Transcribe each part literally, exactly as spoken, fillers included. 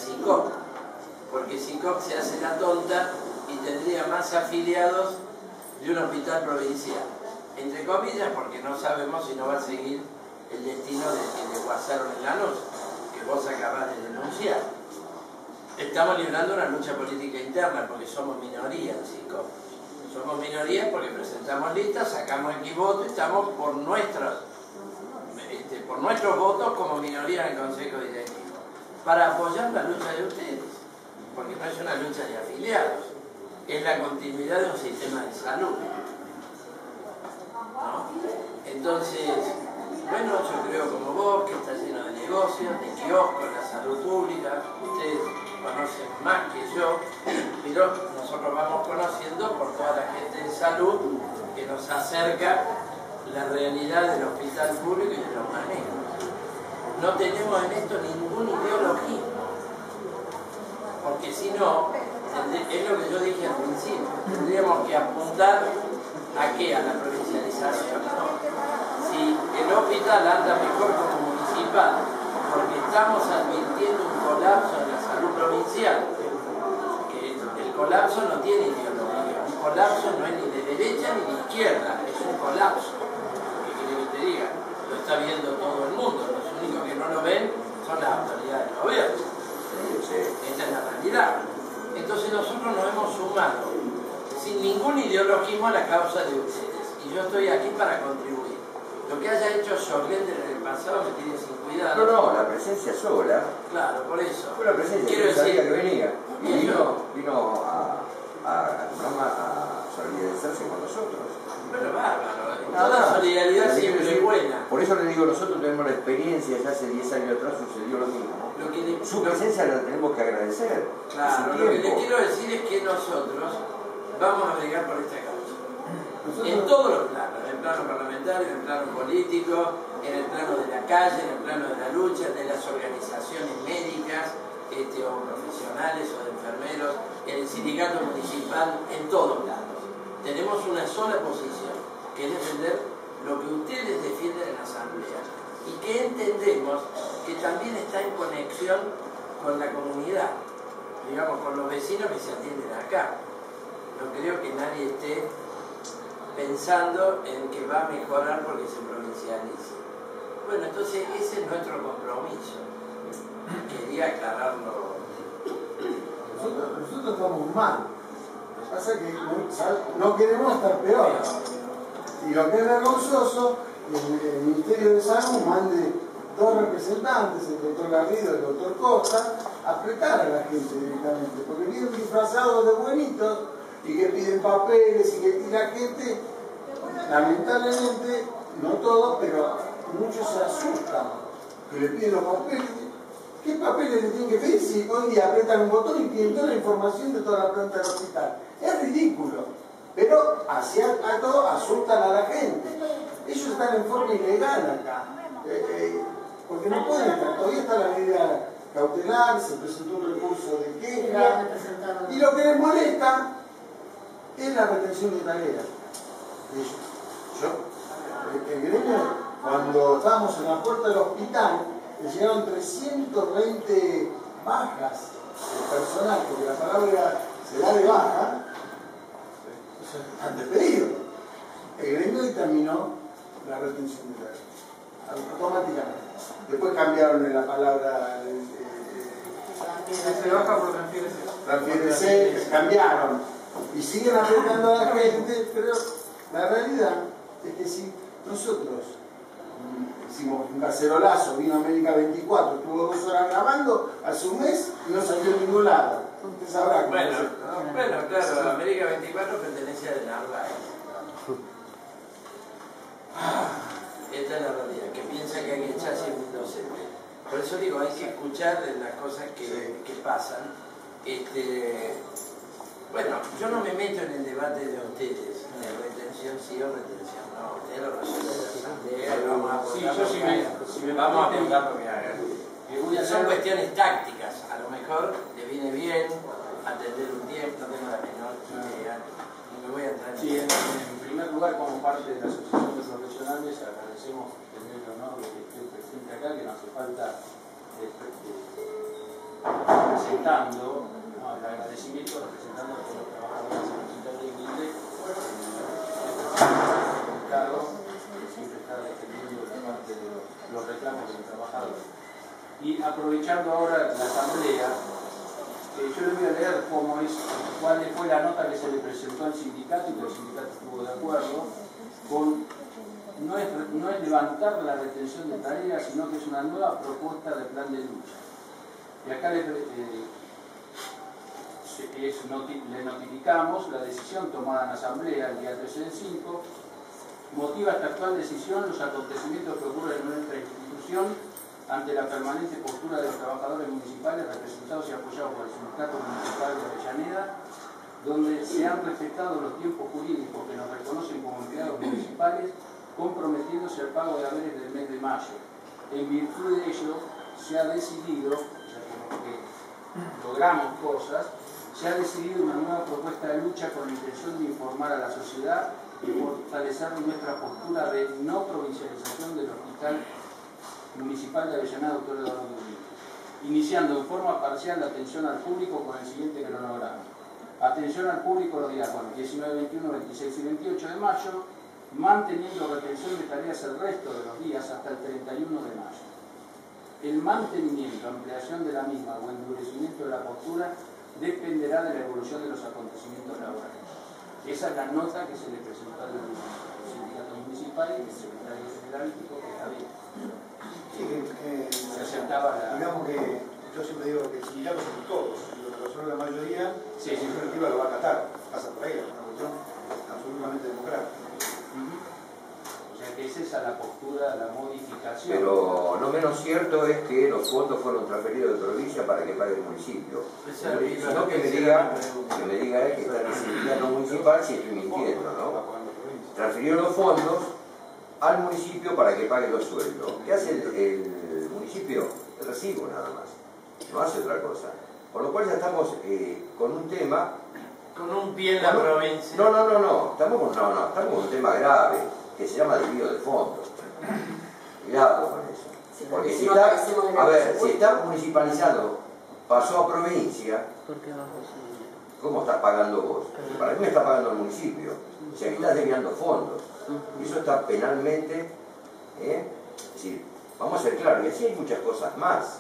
SICOP, porque SICOP se hace la tonta y tendría más afiliados de un hospital provincial. Entre comillas, porque no sabemos si no va a seguir el destino de que le guasaron en Lanús, que vos acabás de denunciar. Estamos librando una lucha política interna porque somos minoría en SICOP. Somos minoría porque presentamos listas, sacamos X votos, estamos por nuestros, este, por nuestros votos como minoría en el Consejo Directivo, para apoyar la lucha de ustedes, porque no es una lucha de afiliados, es la continuidad de un sistema de salud, ¿no? Entonces, bueno, yo creo como vos, que está lleno de negocios, de kioscos, la salud pública, ustedes conocen más que yo, pero nosotros vamos conociendo por toda la gente de salud que nos acerca la realidad del hospital público y de los manejos. No tenemos en esto ningún ideologismo, porque si no, es lo que yo dije al principio, tendríamos que apuntar a qué, a la provincialización, ¿no? Si el hospital anda mejor como municipal, porque estamos advirtiendo un colapso en la salud provincial, que el colapso no tiene ideología, un colapso no es ni de derecha ni de izquierda, es un colapso. ¿Qué quiere que te diga? Lo está viendo todo el mundo, los únicos que no lo ven son las autoridades del gobierno. Esta es la realidad. Entonces nosotros nos hemos sumado sin ningún ideologismo a la causa de ustedes, y yo estoy aquí para contribuir. Lo que haya hecho Sorlender en el pasado me tiene sin cuidado. No, no, la presencia sola. Claro, por eso. Fue la presencia, quiero que sabía decir, que venía. Y vino, yo, vino a, a, a, a solidarizarse con nosotros. Bueno, bárbaro. Nada, Toda solidaridad nada, siempre es buena. Por eso le digo, nosotros tenemos la experiencia, ya hace diez años atrás sucedió lo mismo. Lo que le, Su presencia la tenemos que agradecer. Claro, lo que le quiero decir es que nosotros vamos a bregar por esta causa. Nosotros, en todos los planos, en el plano parlamentario, en el plano político, en el plano de la calle, en el plano de la lucha, de las organizaciones médicas, este, o profesionales o de enfermeros, en el sindicato municipal, en todos lados. Tenemos una sola posición, que es defender lo que ustedes defienden en la asamblea, y que entendemos que también está en conexión con la comunidad, digamos, con los vecinos que se atienden acá. No creo que nadie esté pensando en que va a mejorar porque se provincialice. Bueno, entonces ese es nuestro compromiso. Quería aclararlo. Nosotros, nosotros estamos mal. Lo que pasa es que no, no queremos estar peor. Y lo que es vergonzoso, el, el Ministerio de Salud mande dos representantes, el doctor Garrido y el doctor Costa, a apretar a la gente directamente, porque vienen disfrazados de buenitos y que piden papeles y que y la gente, lamentablemente, no todos, pero muchos se asustan, que le piden los papeles. ¿Qué papeles le tienen que pedir si hoy día apretan un botón y tienen toda la información de toda la planta del hospital? Es ridículo, pero hacia a todo asustan a la gente. Ellos están en forma ilegal acá, eh, eh, porque no pueden estar, todavía está la medida cautelar, se presentó un recurso de queja, y lo que les molesta es la retención de tareas de ellos. Yo, el gremio, cuando estábamos en la puerta del hospital, le llegaron trescientas veinte bajas de personal, porque la palabra se da de baja, están despedidos. El gremio determinó la retención de tareas, automáticamente. Después cambiaron en la palabra de, de, de, se baja por transfiere transfiere, cambiaron. Y siguen apretando a la gente, pero la realidad es que si nosotros hicimos un cacerolazo, vino América veinticuatro, estuvo dos horas grabando, hace un mes y no salió en ningún lado. Usted sabrá cómo Bueno, es. no, bueno, claro, América veinticuatro pertenece a Narváez. Esta es la realidad, que piensa que hay que echar siempre un docente. Por eso digo, hay que escuchar las cosas que, que pasan. Este, bueno, yo no me meto en el debate de ustedes, de retención sí o retención no. Ustedes lo resuelven en la asamblea y vamos a aportar sí, yo lo sí que me, hagan. si me Vamos a permiten, aportar lo que hagan. Son cuestiones tácticas, a lo mejor le viene bien atender un tiempo, no tengo la menor idea, y me voy a entrar en sí, en, en primer lugar, como parte de la Asociación de Profesionales, agradecemos tener el honor de que esté presente acá, que no hace falta este, representando, ¿no?, el agradecimiento, representando a todos los trabajadores del Hospital de Guilde, siempre está defendiendo la parte de los reclamos de los trabajadores. Y aprovechando ahora la asamblea, eh, yo les voy a leer cómo es, cuál fue la nota que se le presentó al sindicato y que el sindicato estuvo de acuerdo con, no es, no es levantar la retención de tareas, sino que es una nueva propuesta de plan de lucha. Y acá le, eh, es, noti, le notificamos la decisión tomada en asamblea el día trece del cinco, motiva esta actual decisión los acontecimientos que ocurren en nuestra institución ante la permanente postura de los trabajadores municipales representados y apoyados por el Sindicato Municipal de Avellaneda, donde se han respetado los tiempos jurídicos que nos reconocen como empleados municipales, comprometiéndose al pago de haberes del mes de mayo. En virtud de ello, se ha decidido, ya que logramos cosas, se ha decidido una nueva propuesta de lucha con la intención de informar a la sociedad y fortalecer nuestra postura de no provincialización del Hospital Municipal de Avellaneda, doctor Eduardo Dublín, iniciando en forma parcial la atención al público con el siguiente cronograma. Atención al público los días bueno, diecinueve, veintiuno, veintiséis y veintiocho de mayo, manteniendo retención de tareas el resto de los días hasta el treinta y uno de mayo. El mantenimiento, ampliación de la misma o endurecimiento de la postura dependerá de la evolución de los acontecimientos laborales. Esa es la nota que se le presentó al sindicato municipal y el secretario general dijo que está bien. Sí, que, que se aceptaba la... digamos que yo siempre digo que el sindicato son todos, los que son la mayoría, sí, sí, en definitiva lo va a acatar, pasa por ahí, es una cuestión absolutamente democrática. Uh-huh. O sea que esa es la postura, la modificación. Pero lo menos cierto es que los fondos fueron transferidos de provincia para que pague el municipio. Sino que me diga, que me diga él que está en el sindicato municipal si estoy mintiendo, ¿no? Transfirió los fondos al municipio para que pague los sueldos. ¿Qué hace el, el municipio? El recibo nada más, no hace otra cosa. Por lo cual ya estamos eh, con un tema... Con un pie en la no, provincia. No, no, no, no, estamos con, no, no, estamos con un tema grave, que se llama desvío de fondos. Cuidado con eso. Porque si está, a ver, si está municipalizado, pasó a provincia, ¿cómo estás pagando vos? Para mí me está pagando el municipio. O sea, aquí estás desviando fondos. Y eso está penalmente, ¿eh? Es decir, vamos a ser claros, y así hay muchas cosas más.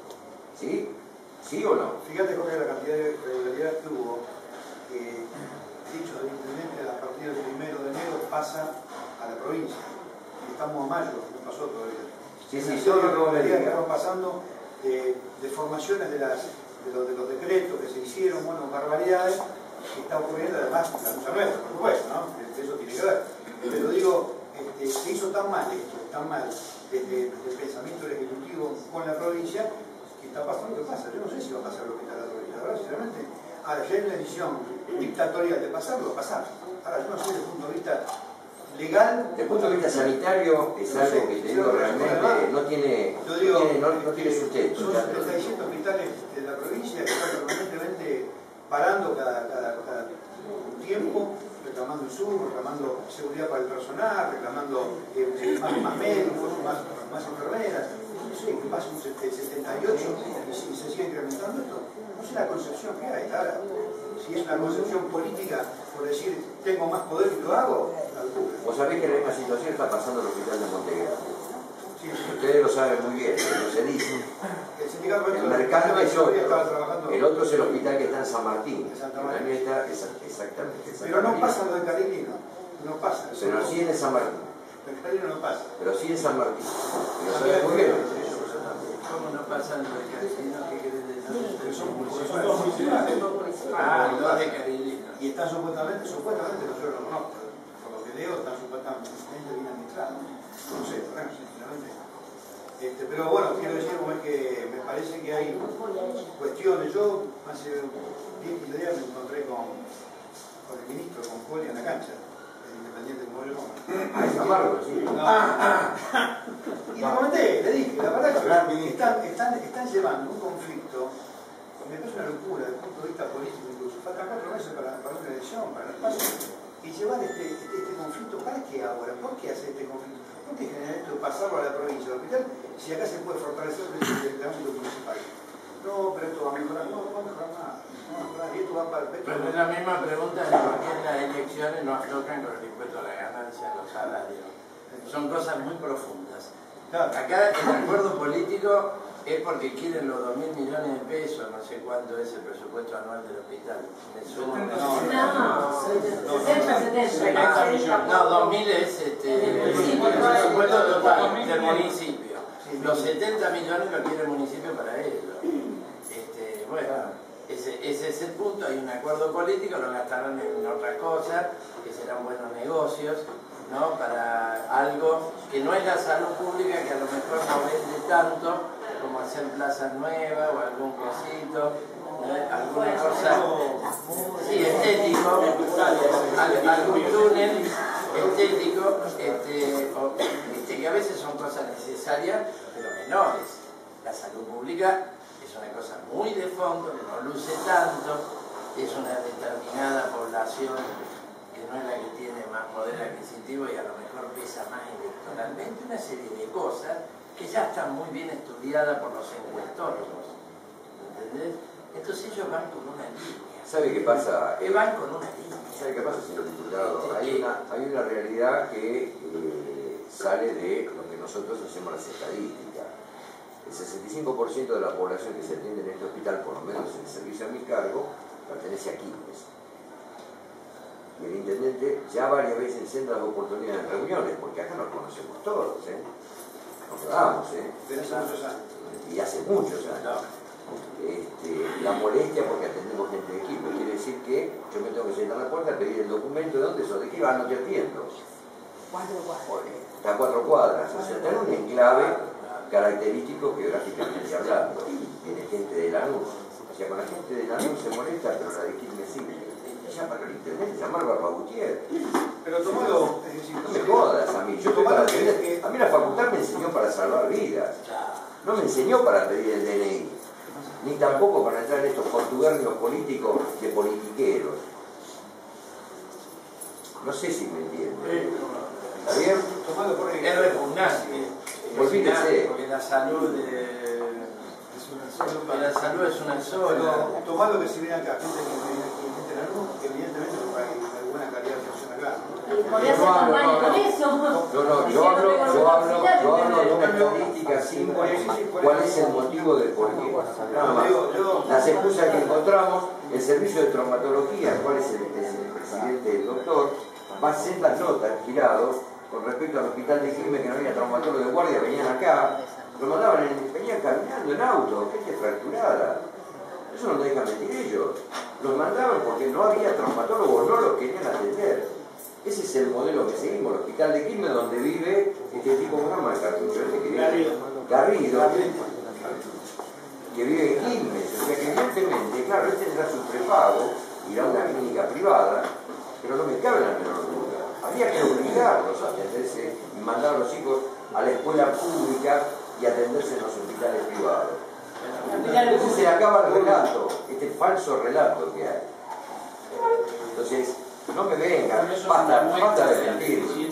¿Sí? ¿Sí o no? Fíjate, Jorge, la cantidad de irregularidades que hubo, que dicho del intendente, a partir del primero de enero pasa a la provincia. Y estamos a mayo, no pasó todavía. Sí, sí, todo todo lo que que estamos pasando de, de formaciones de, las, de, los, de los decretos que se hicieron, bueno, barbaridades, que está ocurriendo además la lucha nuestra, por supuesto, ¿no? Eso tiene que ver. Pero digo, este, se hizo tan mal esto, tan mal desde, desde el pensamiento del Ejecutivo con la provincia, que está pasando lo que pasa. Yo no sé si va a pasar lo que está la provincia, la verdad, sinceramente. Ahora, ya hay una decisión dictatorial de pasarlo, va a pasar. Ahora, yo no sé desde el punto de vista legal. Desde el punto de vista sanitario es algo que te digo realmente no tiene, no tiene, no, no tiene sustento. Son setenta y siete hospitales de la provincia que están permanentemente parando cada, cada, cada tiempo, reclamando insumos, reclamando seguridad para el personal, reclamando eh, más, más médicos, más, más enfermeras. No sé, que pasa un setenta y ocho y se, se sigue incrementando esto. No sé la concepción que hay. Ahora, si es una concepción política por decir tengo más poder y lo hago, la locura. Vos sabés que la misma situación está pasando en el hospital de Montegrande. Sí, sí. Ustedes lo saben muy bien, no se dice. El sindicato El mercado es otro. trabajando. El otro es el hospital que está en San Martín. En Santa María. Está, exactamente. En San Pero no Martín. pasa lo de Carolina, no pasa. Pero sí en San Martín. En Carolina no pasa. Pero sí en San Martín. Y lo saben muy bien. ¿Cómo no pasa en lo de Carolina? ¿Qué querés decir? Pero son dos municipales. Ah, dos de Carolina. Y están supuestamente, supuestamente, no yo lo conozco, por lo que leo, están supuestamente bien administrados. No sé, bueno, sinceramente. Este, pero bueno, quiero decir como es que me parece que hay cuestiones. Yo hace diez quince días me encontré con, con el ministro, con Poli en la cancha, el independiente como yo. Ah, es amargo, sí. No. Y le comenté, le dije, la verdad que están, están, están llevando un conflicto, me parece una locura desde el punto de vista político incluso. Faltan cuatro meses para, para una elección, para el paso. Y llevar este, este, este conflicto, ¿para qué ahora? ¿Por qué hacer este conflicto? ¿Por qué generar esto, pasarlo a la provincia, al hospital, si acá se puede fortalecer el ámbito municipal? no, pero esto va a mejorar, no, no va a mejorar nada, no va a mejorar, y esto va para el pecho. Pero es la misma pregunta de por qué en las elecciones no aflojan con el impuesto a la ganancia, los salarios. Son cosas muy profundas. Claro. Acá el acuerdo político es porque quieren los dos mil millones de pesos, no sé cuánto es el presupuesto anual del hospital. Me suena. No, sesenta, setenta. No, dos mil es este, el presupuesto total del municipio. Los setenta millones lo quiere el municipio para ellos. Este, bueno, ese, ese es el punto. Hay un acuerdo político, lo gastarán en otras cosas, que serán buenos negocios, ¿no? Para algo que no es la salud pública, que a lo mejor no vende tanto como hacer plazas nuevas o algún cosito, ¿eh? Alguna cosa, sí, estético, al- algún túnel estético, este, o, este, que a veces son cosas necesarias, pero menores. La salud pública es una cosa muy de fondo, que no luce tanto, es una determinada población que no es la que tiene más poder adquisitivo y a lo mejor pesa más electoralmente, una serie de cosas que ya están muy bien estudiadas por los encuestólogos, ¿entendés? Entonces ellos van con una línea. ¿Sabe qué pasa? Que van con una línea. ¿Sabe qué pasa, señor diputado? Hay una, hay una realidad que eh, sale de lo que nosotros hacemos las estadísticas. El sesenta y cinco por ciento de la población que se atiende en este hospital, por lo menos en el servicio a mi cargo, pertenece a Quilmes. Y el intendente ya varias veces en sendas oportunidades en reuniones, porque acá nos conocemos todos, ¿eh? Nos quedamos, ¿eh? Pero hace muchos años. Y hace muchos años. Este, la molestia porque atendemos gente de equipo, quiere decir que yo me tengo que sentar a la puerta a pedir el documento de dónde sos, de qué va, no te atiendo. Cuatro cuadras. Está a cuatro cuadras, o sea, está en un enclave característico geográficamente hablando. Viene gente de Lanús, o sea, con la gente de Lanús se molesta, pero la de Quilmes sigue. Llama al intendente, llamar a Barba Gutiérrez. Pero tomalo, es decir, No me jodas a mí, yo estoy para atender. A mí la facultad me enseñó para salvar vidas, no me enseñó para pedir el D N I. Ni tampoco para entrar en estos contubernios políticos de politiqueros. No sé si me entienden. ¿Está bien? tomalo por ahí. Es repugnante. Olvídese. Porque la salud de... La salud es una sola. Pero tomalo que si viene acá, gente que viene gente en la luz, evidentemente no hay alguna calidad de función acá. Y podría ser campaña con eso. No, no, yo hablo, yo hablo, yo hablo de una estadística simple. ¿Cuál es el motivo del porqué? Nada más. Las excusas que encontramos, el servicio de traumatología, ¿cuál es el, es el presidente, el doctor? Va a hacer las notas girados con respecto al hospital de Quilmes, que no había traumatólogo de guardia, venían acá, lo mandaban, en, venían caminando en auto, gente fracturada. Eso no lo dejan mentir ellos. Los mandaban porque no había traumatólogos, no los querían atender. Ese es el modelo que seguimos, el hospital de Quilmes, donde vive este tipo de llama Cartucho, este que vive Garrido, que vive en Quilmes. O sea que evidentemente, claro, él tendrá su prepago, irá a una clínica privada, pero no me cabe la menor duda. Habría que obligarlos a atenderse y mandar a los hijos a la escuela pública y atenderse en los hospitales privados. Entonces se le acaba el relato, este falso relato que hay. Entonces, no me vengan, basta, basta de mentir.